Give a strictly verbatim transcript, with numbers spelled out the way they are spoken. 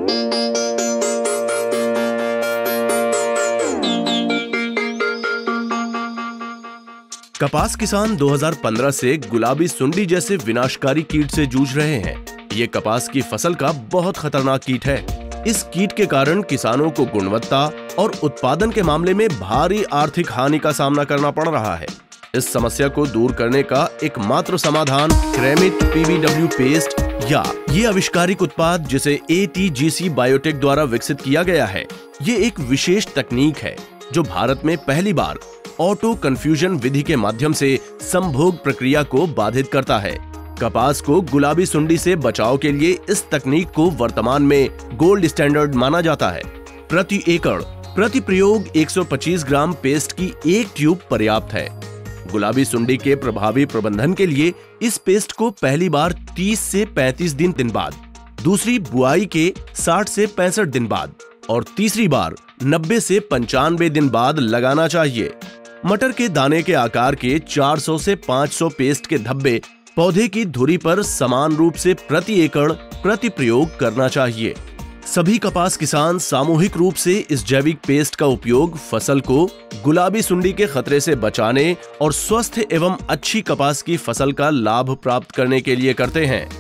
कपास किसान दो हज़ार पंद्रह से गुलाबी सुंडी जैसे विनाशकारी कीट से जूझ रहे हैं। ये कपास की फसल का बहुत खतरनाक कीट है। इस कीट के कारण किसानों को गुणवत्ता और उत्पादन के मामले में भारी आर्थिक हानि का सामना करना पड़ रहा है। इस समस्या को दूर करने का एकमात्र समाधान क्रेमिट पीबीडब्ल्यू पेस्ट या ये आविष्कारिक उत्पाद जिसे एटीजीसी बायोटेक द्वारा विकसित किया गया है। ये एक विशेष तकनीक है जो भारत में पहली बार ऑटो कन्फ्यूजन विधि के माध्यम से संभोग प्रक्रिया को बाधित करता है। कपास को गुलाबी सुंडी से बचाव के लिए इस तकनीक को वर्तमान में गोल्ड स्टैंडर्ड माना जाता है। प्रति एकड़ प्रति प्रयोग एक सौ पच्चीस ग्राम पेस्ट की एक ट्यूब पर्याप्त है। गुलाबी सुंडी के प्रभावी प्रबंधन के लिए इस पेस्ट को पहली बार तीस से पैंतीस दिन दिन बाद, दूसरी बुआई के साठ से पैंसठ दिन बाद और तीसरी बार नब्बे से पंचानवे दिन बाद लगाना चाहिए। मटर के दाने के आकार के चार सौ से पाँच सौ पेस्ट के धब्बे पौधे की धुरी पर समान रूप से प्रति एकड़ प्रति प्रयोग करना चाहिए। सभी कपास किसान सामूहिक रूप से इस जैविक पेस्ट का उपयोग फसल को गुलाबी सुंडी के खतरे से बचाने और स्वस्थ एवं अच्छी कपास की फसल का लाभ प्राप्त करने के लिए करते हैं।